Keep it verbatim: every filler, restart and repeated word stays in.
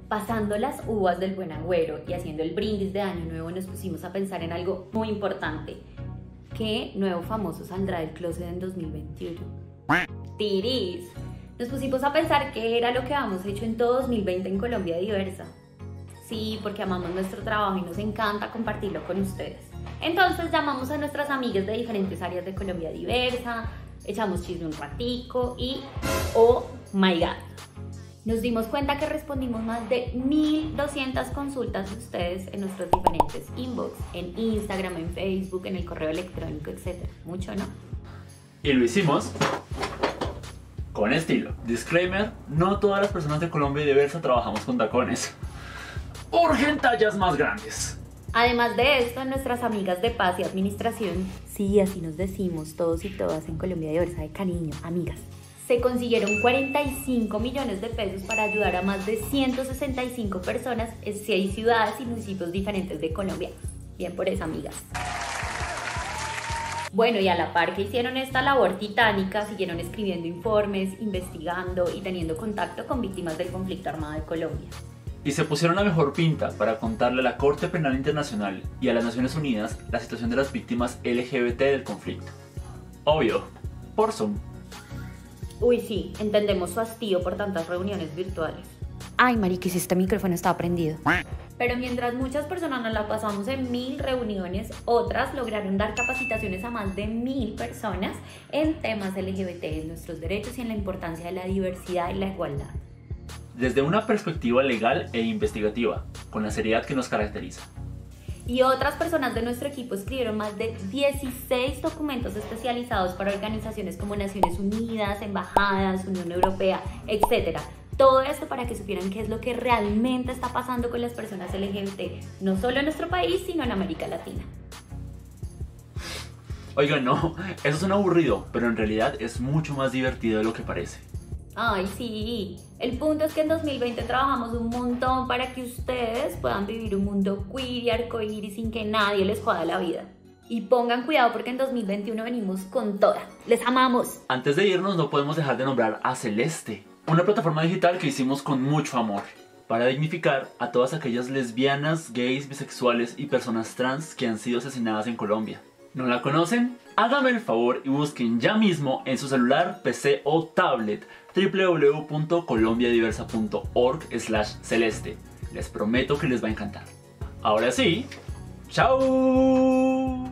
pasando las uvas del buen agüero y haciendo el brindis de año nuevo, nos pusimos a pensar en algo muy importante. ¿Qué nuevo famoso saldrá del closet en dos mil veintiuno? ¡Tiris! Nos pusimos a pensar qué era lo que habíamos hecho en todo dos mil veinte en Colombia Diversa. Sí, porque amamos nuestro trabajo y nos encanta compartirlo con ustedes. Entonces llamamos a nuestras amigas de diferentes áreas de Colombia Diversa, echamos chisme un ratico y ¡oh my god! Nos dimos cuenta que respondimos más de mil doscientas consultas de ustedes en nuestros diferentes inbox, en Instagram, en Facebook, en el correo electrónico, etcétera. Mucho, ¿no? Y lo hicimos con estilo. Disclaimer, no todas las personas de Colombia Diversa trabajamos con tacones. Urgen tallas más grandes. Además de esto, nuestras amigas de paz y administración, sí, así nos decimos todos y todas en Colombia Diversa de cariño, amigas, se consiguieron cuarenta y cinco millones de pesos para ayudar a más de ciento sesenta y cinco personas en seis ciudades y municipios diferentes de Colombia. Bien por eso, amigas. Bueno, y a la par que hicieron esta labor titánica, siguieron escribiendo informes, investigando y teniendo contacto con víctimas del conflicto armado de Colombia. Y se pusieron la mejor pinta para contarle a la Corte Penal Internacional y a las Naciones Unidas la situación de las víctimas L G B T del conflicto. Obvio, por Zoom. Uy, sí, entendemos su hastío por tantas reuniones virtuales. Ay, mariquis, este micrófono estaba prendido. Pero mientras muchas personas nos la pasamos en mil reuniones, otras lograron dar capacitaciones a más de mil personas en temas L G B T, en nuestros derechos y en la importancia de la diversidad y la igualdad. Desde una perspectiva legal e investigativa, con la seriedad que nos caracteriza. Y otras personas de nuestro equipo escribieron más de dieciséis documentos especializados para organizaciones como Naciones Unidas, embajadas, Unión Europea, etcétera. Todo esto para que supieran qué es lo que realmente está pasando con las personas L G B T, no solo en nuestro país, sino en América Latina. Oigan, no, eso suena aburrido, pero en realidad es mucho más divertido de lo que parece. Ay, sí. El punto es que en dos mil veinte trabajamos un montón para que ustedes puedan vivir un mundo queer y arcoíris sin que nadie les joda la vida. Y pongan cuidado porque en dos mil veintiuno venimos con toda. ¡Les amamos! Antes de irnos no podemos dejar de nombrar a Celeste, una plataforma digital que hicimos con mucho amor para dignificar a todas aquellas lesbianas, gays, bisexuales y personas trans que han sido asesinadas en Colombia. ¿No la conocen? Háganme el favor y busquen ya mismo en su celular, P C o tablet w w w punto colombiadiversa punto org slash celeste. Les prometo que les va a encantar. Ahora sí, ¡chao!